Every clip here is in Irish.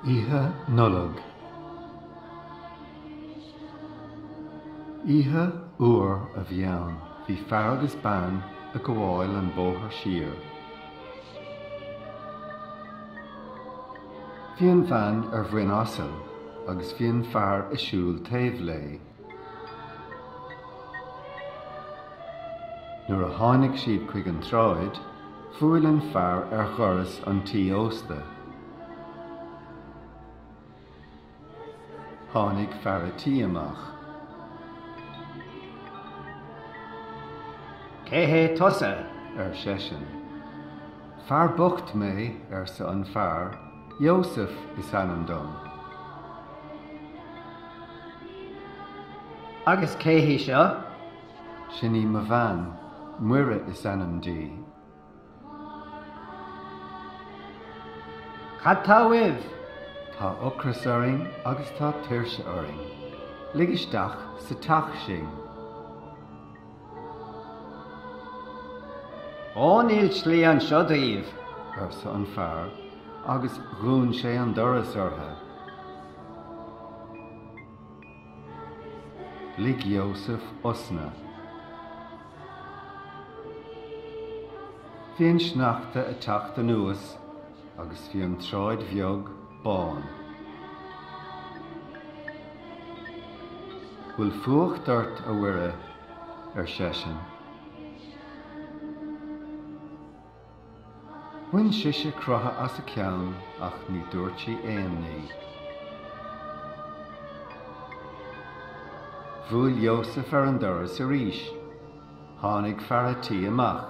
Oíche Nollag. Oíche fhuar a bhíonn, bhí fear agus bean a go bhfáil an bóthar siar. Bhíonn bhean ar bhfuin asal, agus bhíonn fear i siúl taobh lé. Nuair a tháinig siad chuig an tráid, fuaileann fear ar ghoras an tí ósta. Tháinig fear a tí amach. Céthe tusa ar seisin. Fear bocht mé ar sa an fear, Joseph is anam dom. agus céthe seo Sinní ma bhean, muire is anam dí. cad tá uibh Tá ocras oring agus tá tuirse oring. Ligisteach sa teach sin. ó níl slí an seo daobh Ar sa an fear, agus rún sé an doras orthe. Lig Joseph osna. Bhíonn sneachta a teach den nuas, agus bhí an tráid bheag bán. Bhfuil fuach dort a mhuire ar seisin. Bhain siise crotha as a ceann ach ní dúirt sí éon ní. Bhuail Joseph ar an doras arís, tháinig fear a tí amach.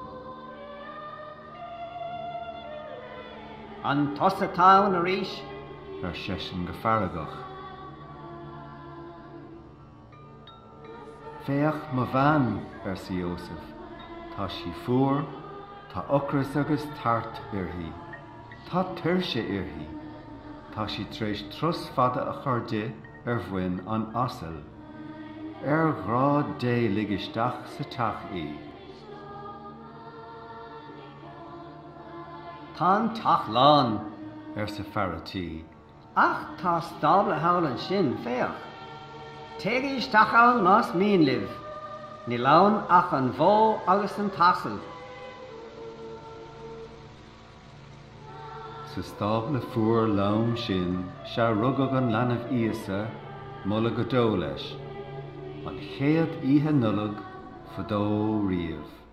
an tusa tán arís Ar seisin go faragach. Féach ma bhean ar sa Joseph, tá sí fuair, tá ocras agus tart irthaí, tá tuirse irthaí, tá sí tréis tros fada a chuirde ar bhain an asal, ar ghrád dé ligisteach sa teach í. tá teach lán Ar sa fearatí, ach tá stábla hálan sin féach. Téigh isteachán más Míle, ní lán ach an bhó agus an tasal. sa stábla fuair lám sin, se rugad an leanamh íosa, mula go dó leis, an chéad Oíche Nollag fadó riamh.